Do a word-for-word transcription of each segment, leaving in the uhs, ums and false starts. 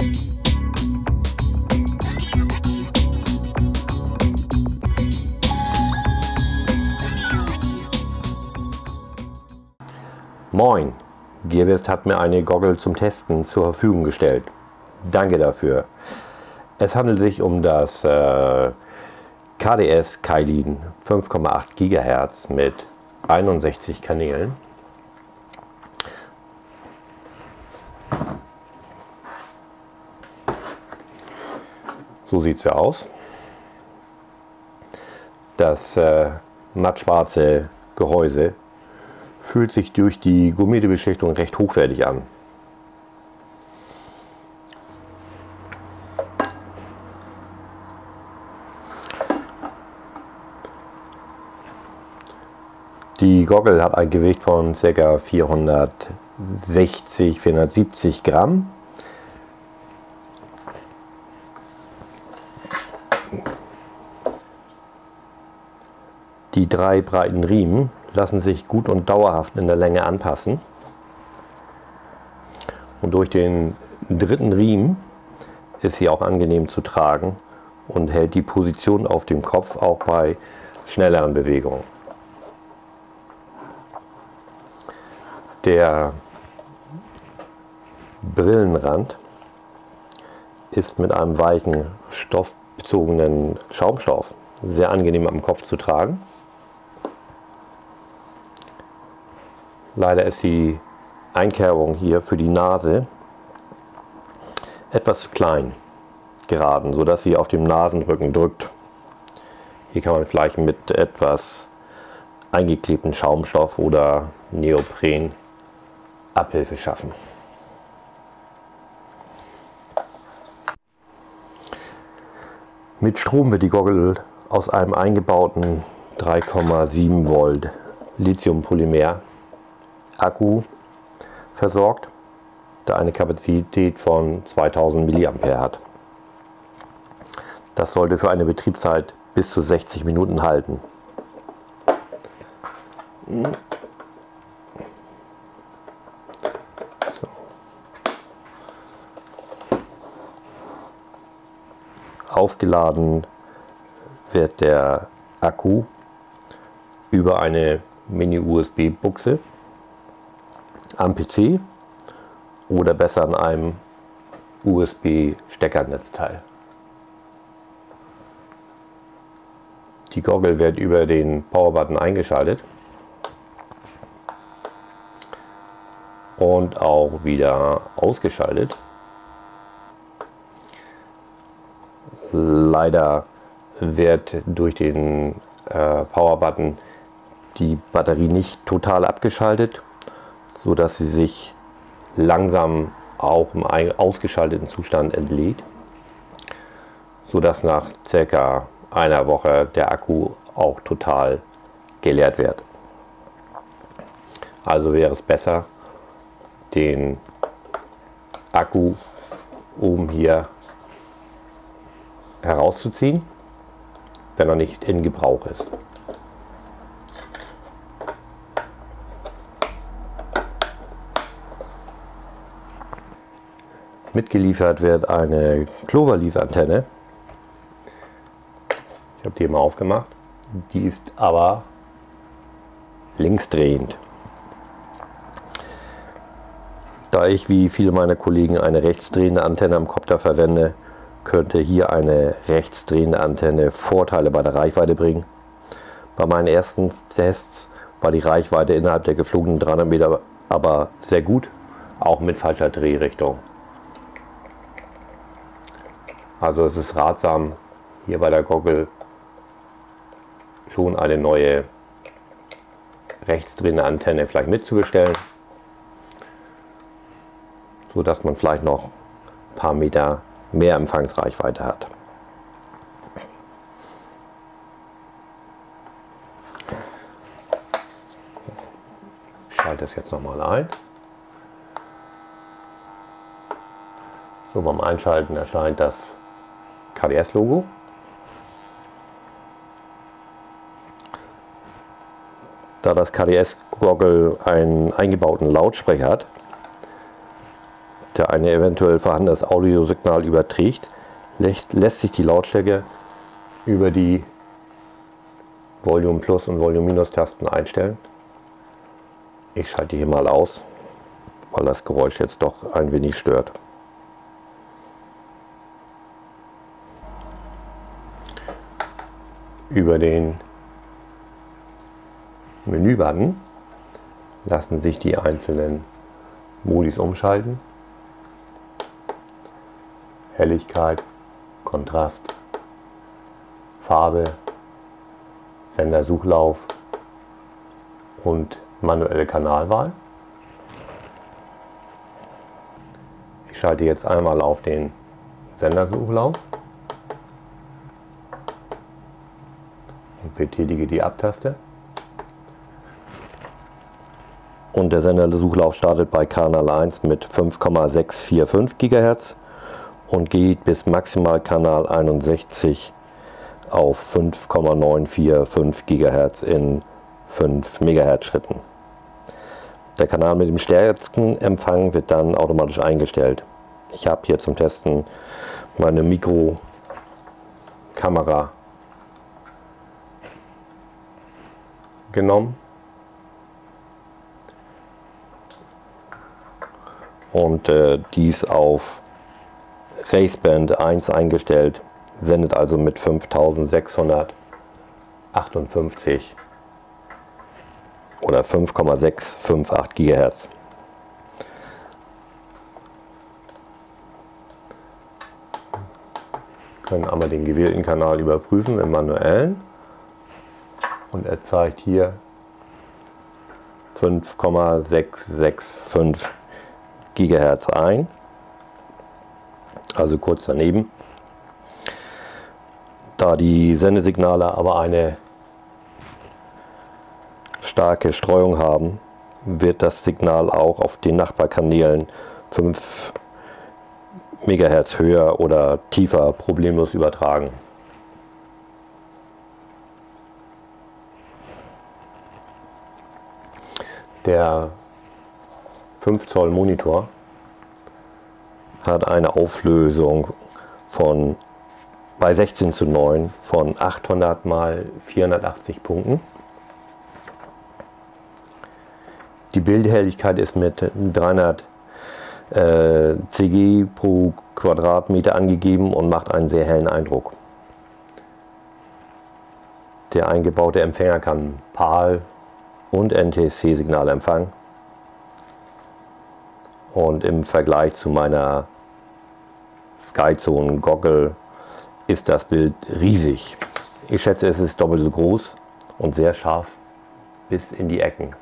Moin, Gearbest hat mir eine Goggle zum Testen zur Verfügung gestellt. Danke dafür. Es handelt sich um das äh, K D S Kylin fünf Komma acht Gigahertz mit einundsechzig Kanälen. So sieht es ja aus. Das äh, mattschwarze Gehäuse fühlt sich durch die gummierte Beschichtung recht hochwertig an. Die Goggle hat ein Gewicht von ca. vierhundertsechzig, vierhundertsiebzig Gramm. Die drei breiten Riemen lassen sich gut und dauerhaft in der Länge anpassen. Und durch den dritten Riemen ist sie auch angenehm zu tragen und hält die Position auf dem Kopf auch bei schnelleren Bewegungen. Der Brillenrand ist mit einem weichen stoffbezogenen Schaumstoff sehr angenehm am Kopf zu tragen. Leider ist die Einkerbung hier für die Nase etwas zu klein geraten, sodass sie auf dem Nasenrücken drückt. Hier kann man vielleicht mit etwas eingeklebten Schaumstoff oder Neopren Abhilfe schaffen. Mit Strom wird die Goggle aus einem eingebauten drei Komma sieben Volt Lithium-Polymer Akku versorgt, der eine Kapazität von zweitausend Milliampere hat. Das sollte für eine Betriebszeit bis zu sechzig Minuten halten. So. Aufgeladen wird der Akku über eine Mini-U S B-Buchse am P C oder besser an einem U S B-Steckernetzteil. Die Goggle wird über den Power-Button eingeschaltet und auch wieder ausgeschaltet. Leider wird durch den äh, Power-Button die Batterie nicht total abgeschaltet, so dass sie sich langsam auch im ausgeschalteten Zustand entlädt, so dass nach circa einer Woche der Akku auch total geleert wird. Also wäre es besser, den Akku oben hier herauszuziehen, wenn er nicht in Gebrauch ist. Mitgeliefert wird eine Cloverleaf-Antenne. Ich habe die mal aufgemacht. Die ist aber linksdrehend. Da ich wie viele meiner Kollegen eine rechtsdrehende Antenne am Kopter verwende, könnte hier eine rechtsdrehende Antenne Vorteile bei der Reichweite bringen. Bei meinen ersten Tests war die Reichweite innerhalb der geflogenen dreihundert Meter aber sehr gut, auch mit falscher Drehrichtung. Also es ist ratsam, hier bei der Goggle schon eine neue rechtsdrehende Antenne vielleicht mitzubestellen, so dass man vielleicht noch ein paar Meter mehr Empfangsreichweite hat. Ich schalte das jetzt nochmal ein. So, beim Einschalten erscheint das K D S-Logo. Da das K D S-Goggle einen eingebauten Lautsprecher hat, der ein eventuell vorhandenes Audiosignal überträgt, lässt, lässt sich die Lautstärke über die Volume Plus und Volume Minus Tasten einstellen. Ich schalte hier mal aus, weil das Geräusch jetzt doch ein wenig stört. Über den Menübutton lassen sich die einzelnen Modis umschalten. Helligkeit, Kontrast, Farbe, Sendersuchlauf und manuelle Kanalwahl. Ich schalte jetzt einmal auf den Sendersuchlauf und betätige die Abtaste. Und der Sendersuchlauf startet bei Kanal eins mit fünf Komma sechs vier fünf Gigahertz und geht bis maximal Kanal einundsechzig auf fünf Komma neun vier fünf Gigahertz in fünf Megahertz Schritten. Der Kanal mit dem stärksten Empfang wird dann automatisch eingestellt. Ich habe hier zum Testen meine Mikrokamera genommen und äh, dies auf Raceband eins eingestellt, sendet also mit fünftausendsechshundertachtundfünfzig oder fünf Komma sechs fünf acht Gigahertz. Wir können einmal den gewählten Kanal überprüfen im manuellen und er zeigt hier fünf Komma sechs sechs fünf Gigahertz ein, also kurz daneben. Da die Sendesignale aber eine starke Streuung haben, wird das Signal auch auf den Nachbarkanälen fünf Megahertz höher oder tiefer problemlos übertragen. Der fünf Zoll Monitor hat eine Auflösung von bei sechzehn zu neun von achthundert mal vierhundertachtzig Punkten. Die Bildhelligkeit ist mit dreihundert äh, C G pro Quadratmeter angegeben und macht einen sehr hellen Eindruck. Der eingebaute Empfänger kann PAL und N T S C-Signale empfangen. Und im Vergleich zu meiner Skyzone Goggle ist das Bild riesig. Ich schätze, es ist doppelt so groß und sehr scharf bis in die Ecken.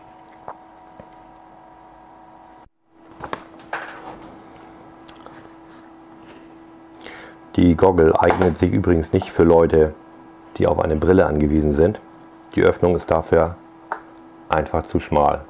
Die Goggle eignet sich übrigens nicht für Leute, die auf eine Brille angewiesen sind. Die Öffnung ist dafür einfach zu schmal.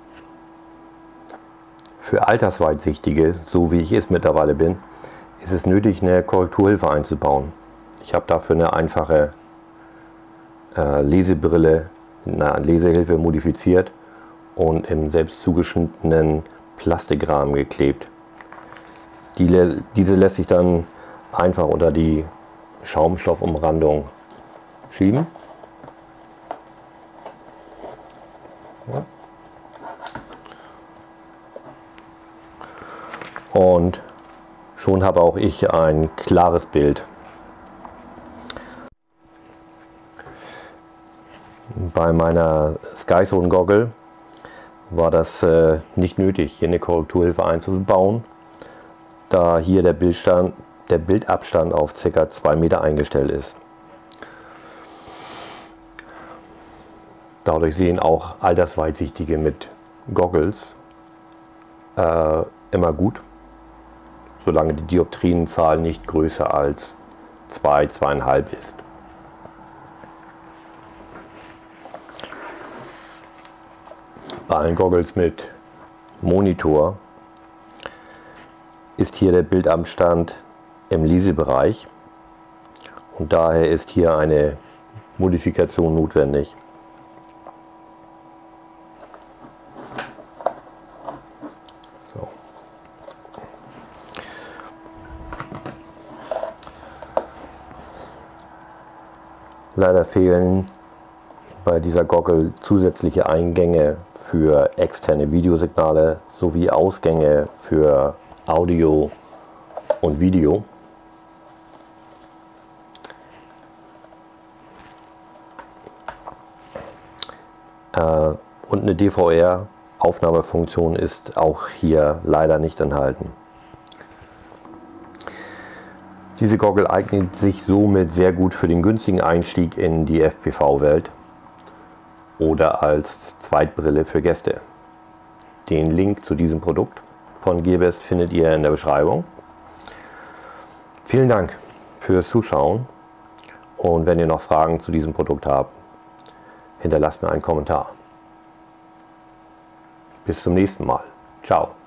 Für Altersweitsichtige, so wie ich es mittlerweile bin, ist es nötig, eine Korrekturhilfe einzubauen. Ich habe dafür eine einfache äh, Lesebrille, eine Lesehilfe modifiziert und im selbst zugeschnittenen Plastikrahmen geklebt. Die, diese lässt sich dann einfach unter die Schaumstoffumrandung schieben. Ja. Und schon habe auch ich ein klares Bild. Bei meiner Skyzone Goggle war das äh, nicht nötig, hier eine Korrekturhilfe einzubauen, da hier der Bildstand, der Bildabstand auf ca. zwei Meter eingestellt ist. Dadurch sehen auch Altersweitsichtige mit Goggles äh, immer gut, solange die Dioptrienzahl nicht größer als zwei, zwei Komma fünf ist. Bei allen Goggles mit Monitor ist hier der Bildabstand im Lesebereich und daher ist hier eine Modifikation notwendig. So. Leider fehlen bei dieser Goggle zusätzliche Eingänge für externe Videosignale sowie Ausgänge für Audio und Video. Äh, und eine D V R-Aufnahmefunktion ist auch hier leider nicht enthalten. Diese Goggle eignet sich somit sehr gut für den günstigen Einstieg in die F P V-Welt oder als Zweitbrille für Gäste. Den Link zu diesem Produkt von Gearbest findet ihr in der Beschreibung. Vielen Dank fürs Zuschauen und wenn ihr noch Fragen zu diesem Produkt habt, hinterlasst mir einen Kommentar. Bis zum nächsten Mal. Ciao.